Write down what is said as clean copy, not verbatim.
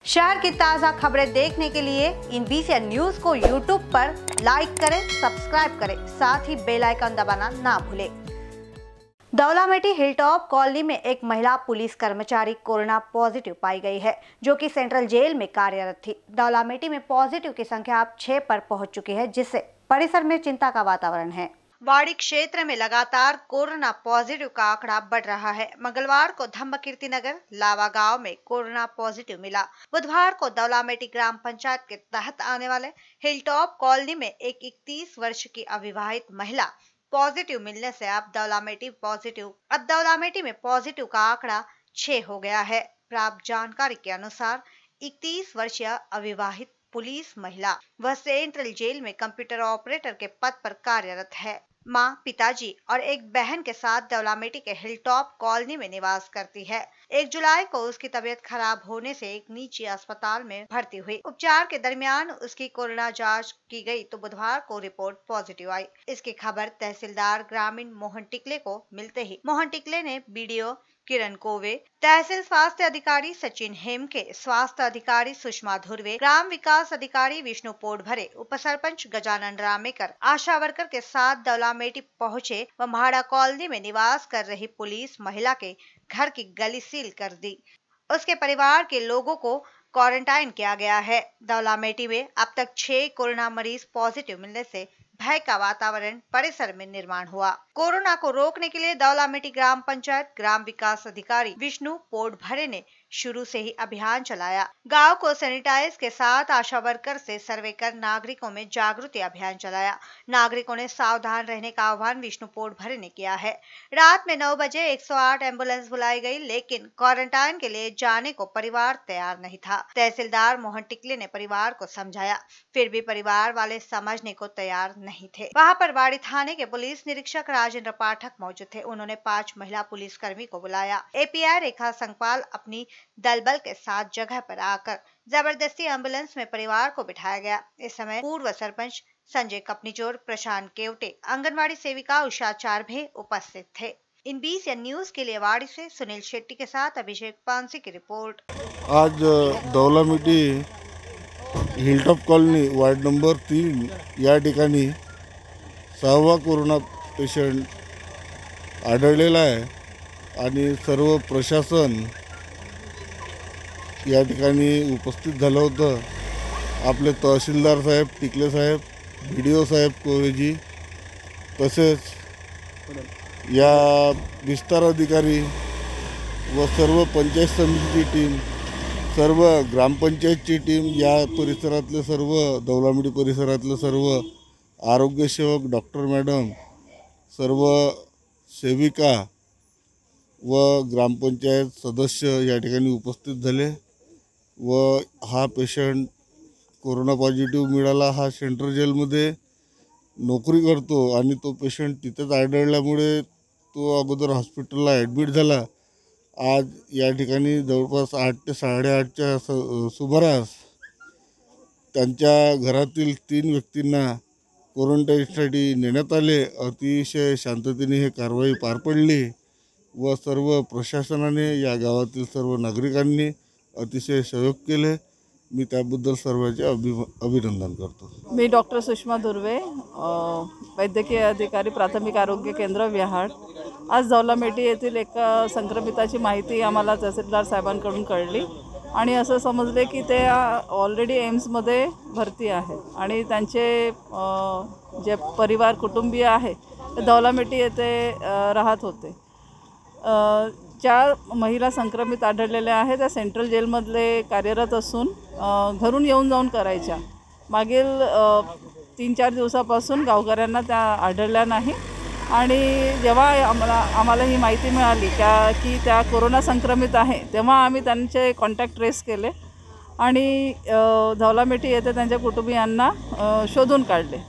शहर की ताज़ा खबरें देखने के लिए इन बीसीएन न्यूज को यूट्यूब पर लाइक करें, सब्सक्राइब करें, साथ ही बेल आइकन दबाना ना भूलें। दौलामेटी हिलटॉप कॉलोनी में एक महिला पुलिस कर्मचारी कोरोना पॉजिटिव पाई गई है, जो कि सेंट्रल जेल में कार्यरत थी। दौलामेटी में पॉजिटिव की संख्या अब 6 पर पहुंच चुकी है, जिससे परिसर में चिंता का वातावरण है। वाड़ी क्षेत्र में लगातार कोरोना पॉजिटिव का आंकड़ा बढ़ रहा है। मंगलवार को धम्मकीर्ति नगर लावा गांव में कोरोना पॉजिटिव मिला। बुधवार को दौलामेटी ग्राम पंचायत के तहत आने वाले हिलटॉप कॉलोनी में एक 31 वर्ष की अविवाहित महिला पॉजिटिव मिलने से अब दौलामेटी में पॉजिटिव का आंकड़ा 6 हो गया है। प्राप्त जानकारी के अनुसार 31 वर्षीय अविवाहित पुलिस महिला वह सेंट्रल जेल में कंप्यूटर ऑपरेटर के पद पर कार्यरत है। मां, पिताजी और एक बहन के साथ दौलामेटी के हिलटॉप कॉलोनी में निवास करती है। 1 जुलाई को उसकी तबीयत खराब होने से एक निजी अस्पताल में भर्ती हुई। उपचार के दरमियान उसकी कोरोना जांच की गई तो बुधवार को रिपोर्ट पॉजिटिव आई। इसकी खबर तहसीलदार ग्रामीण मोहन टिकले को मिलते ही मोहन टिकले ने बीडीओ किरण कोवे, तहसील स्वास्थ्य अधिकारी सचिन हेमके, स्वास्थ्य अधिकारी सुषमा धुर्वे, ग्राम विकास अधिकारी विष्णु पोटभरे, उप सरपंच गजानन रामेकर, आशा वर्कर के साथ दौलामेटी पहुंचे व म्हाड़ा कॉलोनी में निवास कर रही पुलिस महिला के घर की गली सील कर दी। उसके परिवार के लोगों को क्वारंटाइन किया गया है। दौलामेटी में अब तक 6 कोरोना मरीज पॉजिटिव मिलने से भय का वातावरण परिसर में निर्माण हुआ। कोरोना को रोकने के लिए दौलामेटी ग्राम पंचायत ग्राम विकास अधिकारी विष्णु पोटभरे ने शुरू से ही अभियान चलाया। गांव को सैनिटाइज के साथ आशा वर्कर से सर्वे कर नागरिकों में जागृति अभियान चलाया। नागरिकों ने सावधान रहने का आह्वान विष्णु पोटभरे ने किया है। रात में 9 बजे 108 एम्बुलेंस बुलाई गई, लेकिन क्वारंटाइन के लिए जाने को परिवार तैयार नहीं था। तहसीलदार मोहन टिकले ने परिवार को समझाया, फिर भी परिवार वाले समझने को तैयार नहीं थे। वहां पर वाड़ी थाने के पुलिस निरीक्षक राजेंद्र पाठक मौजूद थे। उन्होंने 5 महिला पुलिसकर्मी को बुलाया। एपीआई रेखा संगपाल अपनी दलबल के साथ जगह पर आकर जबरदस्ती एम्बुलेंस में परिवार को बिठाया गया। इस समय पूर्व सरपंच संजय कपनीचोर, प्रशांत केवटे, आंगनवाड़ी सेविका उषा चारभे उपस्थित थे। इन बीसीएन न्यूज के लिए वाड़ी से सुनील शेट्टी के साथ अभिषेक पांसी की रिपोर्ट। आज Daulameti hilltop colony ward number 3 या ठिकाणी 6वा कोरोना पेशंट आढळलेला आहे आणि सर्व प्रशासन या ठिकाणी उपस्थित झालं होतं। आपले तहसीलदार साहेब टिकले साहेब, बीडीओ साहेब कोवेजी, तसेच या विस्तार अधिकारी व सर्व पंचायत समितीची टीम, सर्व ग्रामपंचायतची टीम, या परिसरातले सर्व दौलामेटी परिसरातले सर्व आरोग्यसेवक, डॉक्टर मॅडम, सर्व सेविका व ग्रामपंचायत सदस्य या ठिकाणी उपस्थित झाले व हा पेशंट कोरोना पॉझिटिव्ह मिळाला। हा सेंट्रल जेलमध्ये नोकरी करतो आणि तो पेशंट तिथेच आढळल्यामुळे तो अगोदर हॉस्पिटलला ॲडमिट झाला। आज या ठिकाणी जवळपास 8 ते 8:30च्या सुमारास त्यांच्या घरातील 3 व्यक्तींना क्वारंटाईनसाठी नेण्यात आले। अतिशय शांततेने ही कारवाई पार पडली व सर्व प्रशासनाने, या गावातील सर्व नागरिकांनी अतिशय सहयोग केले। मी त्याबद्दल सर्वांचे अभिनंदन करतो। मी डॉक्टर सुषमा धुर्वे, वैद्यकीय अधिकारी प्राथमिक आरोग्य केंद्र विहाड। आज दौलामेटी येथील एका संक्रमिताची माहिती आम्हाला तहसीलदार साहेबांकडून कळली आणि असं समजले की ते ऑलरेडी एम्समध्ये भरती आहेत आणि त्यांचे जे परिवार कुटुंबीय आहे ते दौलामेटी येथे राहत होते। ज्या महिला संक्रमित आढळलेल्या आहेत त्या सेंट्रल जेलमधले कार्यरत असून घरून येऊन जाऊन करायच्या। मागील 3-4 दिवसापासून गावकऱ्यांना त्या आढळल्या नाही आणि जेव्हा आम्हाला ही माहिती मिळाली की त्या कोरोना संक्रमित आहे, तेव्हा आम्ही त्यांचे कॉन्टॅक्ट ट्रेस केले आणि दौलामेटी येथे त्यांच्या कुटुंबियांना शोधून काढले।